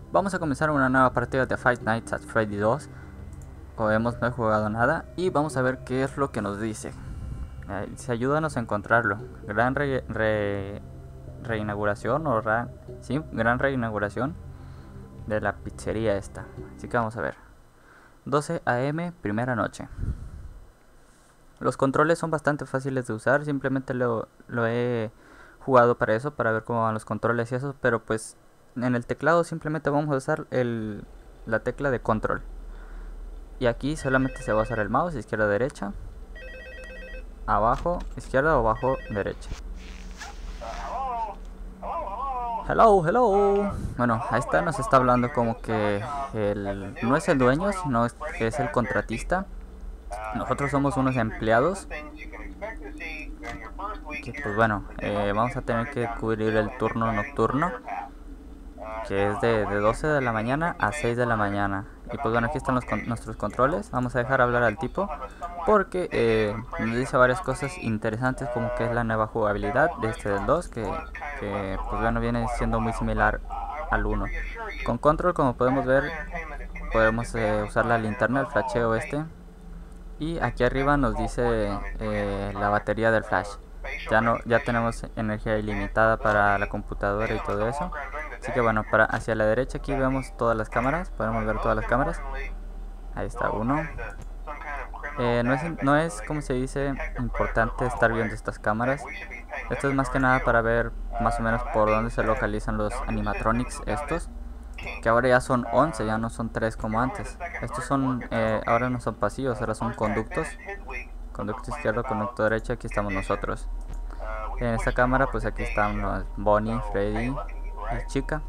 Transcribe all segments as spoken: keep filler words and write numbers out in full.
Vamos a comenzar una nueva partida de Five Nights at Freddy dos. Como vemos, no he jugado nada y vamos a ver qué es lo que nos dice. Eh, dice, ayúdanos a encontrarlo. Gran re, re, reinauguración o ra, sí, gran reinauguración de la pizzería esta. Así que vamos a ver. doce a eme, primera noche. Los controles son bastante fáciles de usar. Simplemente lo, lo he jugado para eso, para ver cómo van los controles y eso. Pero pues en el teclado simplemente vamos a usar el, la tecla de control. Y aquí solamente se va a usar el mouse, izquierda, derecha, abajo, izquierda o abajo, derecha. Hello, hello. Bueno, ahí está, nos está hablando como que el, no es el dueño, sino es, que es el contratista. Nosotros somos unos empleados. Que pues bueno, eh, vamos a tener que cubrir el turno nocturno, que es de, de doce de la mañana a seis de la mañana. Y pues bueno, aquí están los con nuestros controles. Vamos a dejar hablar al tipo porque eh, nos dice varias cosas interesantes, como que es la nueva jugabilidad de este del dos, que, que pues bueno, viene siendo muy similar al uno. Con control, como podemos ver, podemos eh, usar la linterna, el flasheo este. Y aquí arriba nos dice eh, la batería del flash. Ya no, ya tenemos energía ilimitada para la computadora y todo eso. Así que bueno, para hacia la derecha aquí vemos todas las cámaras. Podemos ver todas las cámaras. Ahí está uno. Eh, no es, no es como se dice, importante estar viendo estas cámaras. Esto es más que nada para ver más o menos por dónde se localizan los animatronics estos, que ahora ya son once, ya no son tres como antes. Estos son, eh, ahora no son pasillos, ahora son conductos. Conducto izquierdo, conducto derecho, aquí estamos nosotros. En esta cámara pues aquí están los Bonnie, Freddy y Chica.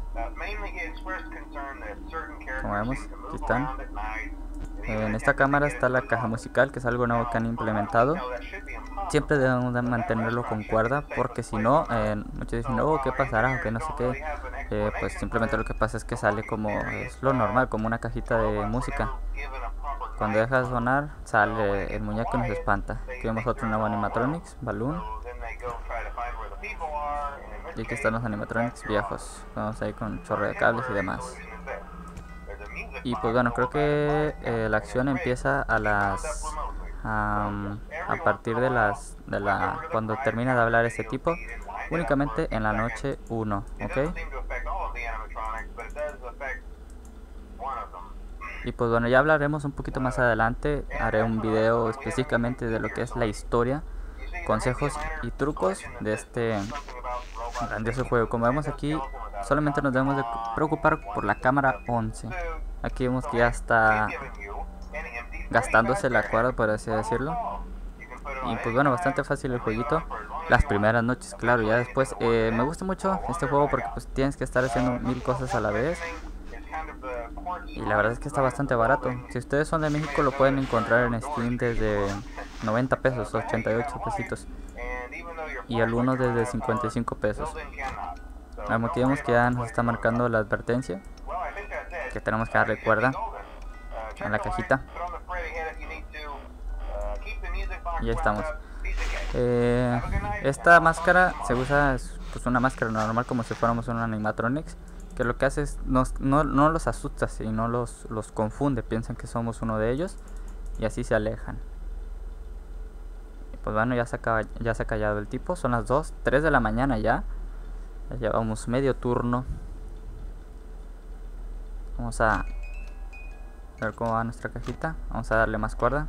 Como vemos, aquí están. En esta cámara está la caja musical, que es algo nuevo que han implementado. Siempre debemos de mantenerlo con cuerda, porque si no, eh, muchos dicen, oh, ¿qué pasará? O que no sé qué. Eh, pues simplemente lo que pasa es que sale como es lo normal, como una cajita de música. Cuando deja de sonar, sale el muñeco y nos espanta. Aquí vemos otro nuevo animatronics, Balloon. Y aquí están los animatronics viejos. Vamos ahí con chorro de cables y demás. Y pues bueno, creo que eh, la acción empieza a las... Um, a partir de las... de la cuando termina de hablar este tipo. Únicamente en la noche uno, ¿ok? Y pues bueno, ya hablaremos un poquito más adelante. Haré un video específicamente de lo que es la historia, consejos y trucos de este grandioso juego. Como vemos aquí, solamente nos debemos de preocupar por la cámara once. Aquí vemos que ya está gastándose la cuerda, por así decirlo. Y pues bueno, bastante fácil el jueguito. Las primeras noches, claro, ya después eh, me gusta mucho este juego porque pues tienes que estar haciendo mil cosas a la vez. Y la verdad es que está bastante barato. Si ustedes son de México, lo pueden encontrar en Steam desde noventa pesos, ochenta y ocho pesitos. Y el uno desde cincuenta y cinco pesos. Aquí vemos que ya nos está marcando la advertencia, que tenemos que darle cuerda a la cajita. Y ahí estamos. Eh, esta máscara se usa, es pues una máscara normal, como si fuéramos un animatronics, que lo que hace es nos, no, no los asusta, sino los, los confunde, piensan que somos uno de ellos y así se alejan. Y pues bueno, ya se, acaba, ya se ha callado el tipo. Son las dos, tres de la mañana ya. Ya llevamos medio turno. Vamos a ver cómo va nuestra cajita. Vamos a darle más cuerda.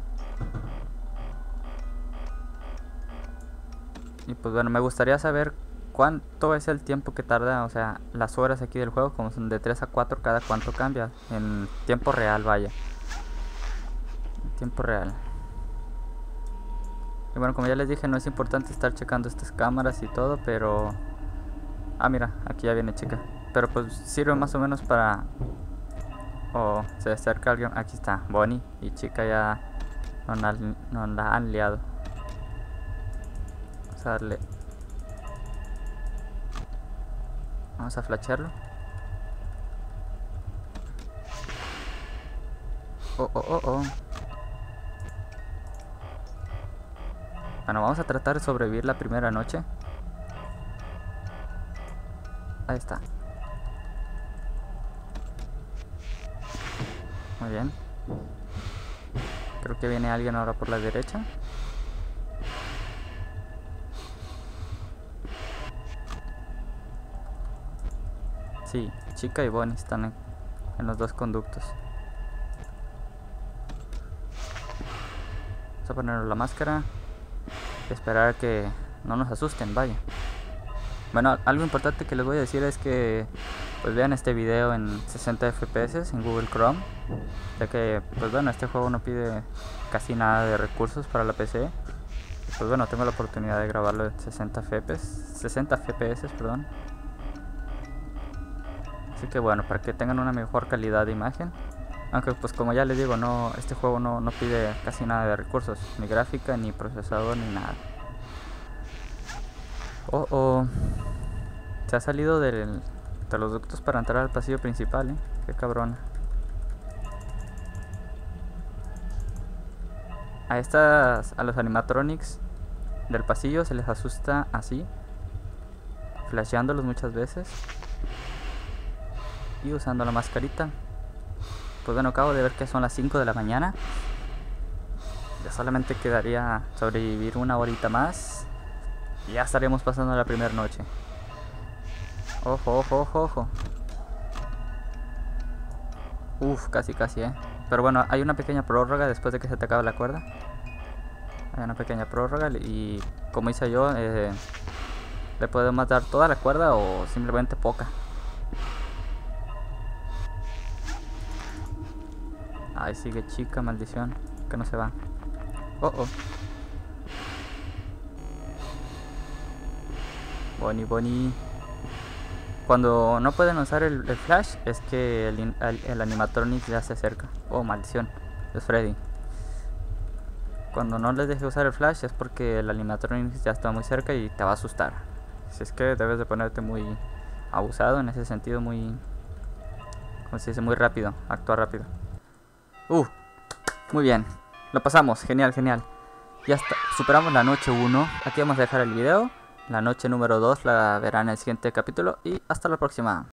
Y pues bueno, me gustaría saber cuánto es el tiempo que tarda, o sea, las horas aquí del juego, como son de tres a cuatro, cada cuánto cambia. En tiempo real, vaya. En tiempo real. Y bueno, como ya les dije, no es importante estar checando estas cámaras y todo, pero... Ah, mira, aquí ya viene Chica. Pero pues sirve más o menos para... Oh, se acerca alguien. Aquí está, Bonnie y Chica ya nos la, nos la han liado. Vamos a darle... Vamos a flashearlo. Oh, oh, oh, oh. Bueno, vamos a tratar de sobrevivir la primera noche. Ahí está. Muy bien. Creo que viene alguien ahora por la derecha. Sí, Chica y Bonnie están en, en los dos conductos. Vamos a ponernos la máscara y esperar a que no nos asusten, vaya. Bueno, algo importante que les voy a decir es que pues vean este video en sesenta F P S en Google Chrome, ya que pues bueno, este juego no pide casi nada de recursos para la P C. Y, pues bueno, tengo la oportunidad de grabarlo en sesenta F P S, sesenta F P S, perdón. Así que bueno, para que tengan una mejor calidad de imagen. Aunque pues como ya les digo, no, este juego no, no pide casi nada de recursos, ni gráfica, ni procesador, ni nada. Oh, oh. Se ha salido del, de los ductos para entrar al pasillo principal, eh. Qué cabrón. A estas, a los animatronics del pasillo se les asusta así, flasheándolos muchas veces y usando la mascarita. Pues bueno, acabo de ver que son las cinco de la mañana. Ya solamente quedaría sobrevivir una horita más y ya estaremos pasando la primera noche. Ojo, ojo, ojo, ojo. Uf, casi, casi, eh. Pero bueno, hay una pequeña prórroga después de que se te acabe la cuerda. Hay una pequeña prórroga y como hice yo, eh, le podemos dar toda la cuerda o simplemente poca. Ahí sigue Chica, maldición, que no se va. Oh, oh. Bonnie, Bonnie. Cuando no pueden usar el, el flash es que el, el, el animatronic ya se acerca. Oh, maldición, es Freddy. Cuando no les deje usar el flash es porque el animatronic ya está muy cerca y te va a asustar. Si es que debes de ponerte muy abusado en ese sentido, muy... como se dice, muy rápido, actuar rápido. Uh, muy bien, lo pasamos, genial, genial. Ya está, superamos la noche uno. Aquí vamos a dejar el video. La noche número dos la verán en el siguiente capítulo y hasta la próxima.